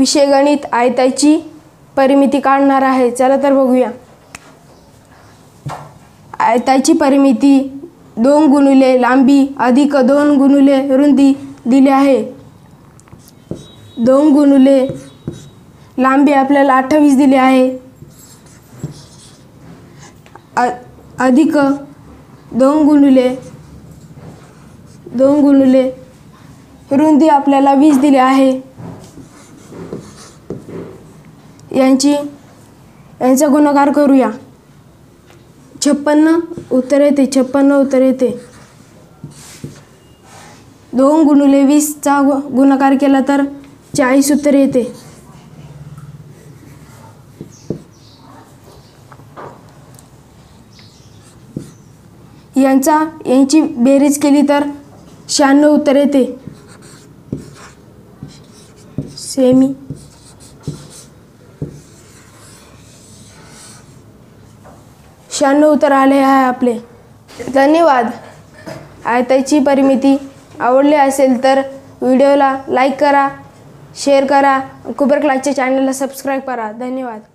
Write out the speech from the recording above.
विषय गणित आयताची परिमिती काढणार आहे। चला तर बघूया। आयताची परिमिती 2 गुणिले लांबी अधिक 2 गुणिले रुंदी दिली आहे। 2 गुणिले लांबी आपल्याला 28 दिली आहे, अधिक 2 गुणिले रुंदी आपल्याला 20 दिली आहे। यांचा गुणाकार करूया। 56 उत्तर येते, 56 उत्तर येते। 2 गुणिले 20 चा गुणाकार केला तर 40 उत्तर येते। यांची बेरीज केली तर 96 उत्तर येते। सेमी 96 उत्तर आले आहे आपले। धन्यवाद। आयताची परिमिती आवडली असेल तर व्हिडिओला लाईक करा, शेअर करा, कुबर क्लासच्या चॅनलला सबस्क्राईब करा। धन्यवाद।